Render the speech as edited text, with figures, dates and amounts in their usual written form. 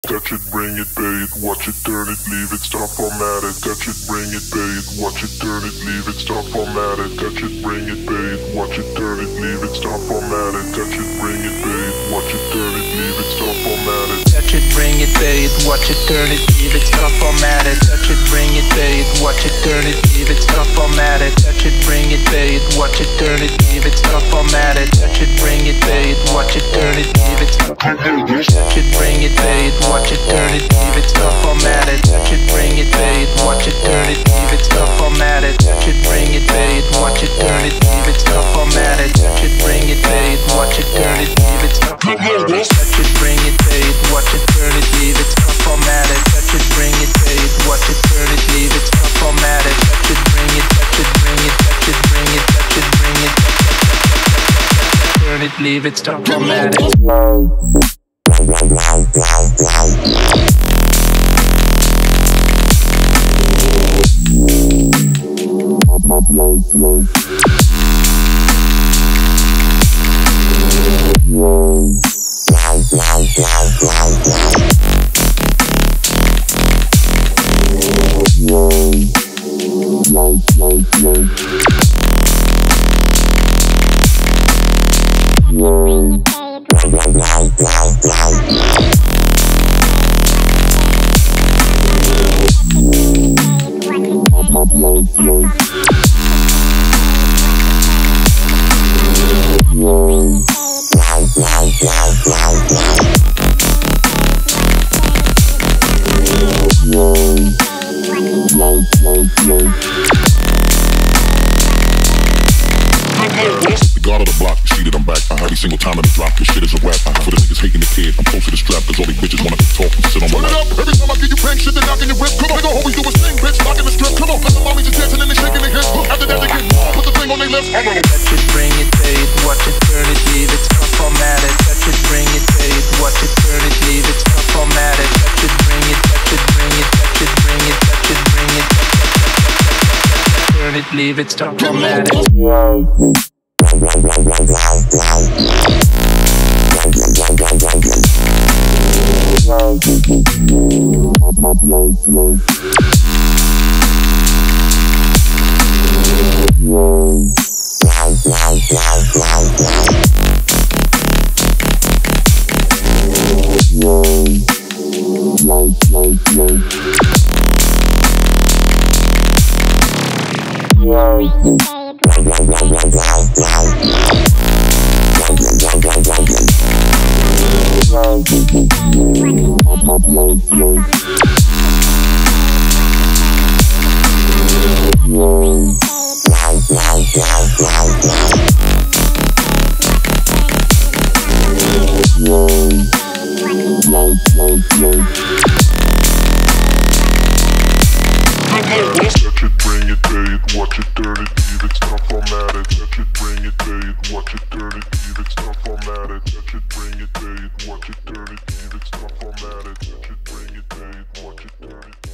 Touch it, bring it, pay it, watch it, turn it, leave it, stop formatted. Touch it, bring it, pay it, watch it, turn it, leave it, stop formatted. Touch it, bring it, pay it, watch it, turn it, leave it, stop formatted. Touch it, bring it, pay it, watch it, turn it, leave it, stop formatted. Touch it, bring it, pay it, watch it, turn it, leave it, stop formatted. Touch it, bring it, pay it, watch it, turn it, leave it, stop formatted. Touch it, bring it, pay it, watch it, turn it, leave it, stop formatted. Touch it, bring it, pay it, watch it, turn it, leave it, stop formatted. Touch it, bring it, pay it, watch it, turn it, leave it, stop formatted. Touch it, bring it, pay it, watch it, turn it, leave it, stop formatted. Touch it, bring it, pay it, watch it, turn it, leave it, stop formatted. Touch it, bring it, pay it, watch it, turn it, leave it, stop formatted. Touch it, bring it, pay it, watch it, turn it, leave it, stop formatted. Touch it, bring it, pay it, watch it, turn it, leave it, stop formatted. Touch it, bring it, touch it, bring it, touch it, bring it, touch it, bring it, turn it, leave it, stop formatted. God of the block, see that I'm back. Every single time that I drop, this shit is a rap. For the niggas hating the kid, I'm close to the strap, cause all these bitches wanna talk and sit on my lap. Every time I give you bang shit, they're knocking your whip. Come on, nigga, always do a sting, bitch, knocking the strip. Come on, let the mommies just dancing and they shaking their hips. After that, they get more, put the thing on their lips. Touch it, bring it, pay it, watch it, turn it, leave it, stop formatted. Touch it, bring it, pay it, watch it, turn it, leave it, stop formatted. Touch it, bring it, touch it, bring it, touch it, bring it, touch it, bring it, turn it, leave it, stop formatted. Touch it, bring it, pay it, watch it, turn it, leave it, stop formatted. Touch it, bring it, pay it, watch it, turn it, leave it, stop formatted. Touch it, bring it, pay it, watch it, turn it, leave it, stop formatted. Touch it, bring it, pay it, watch it, turn it.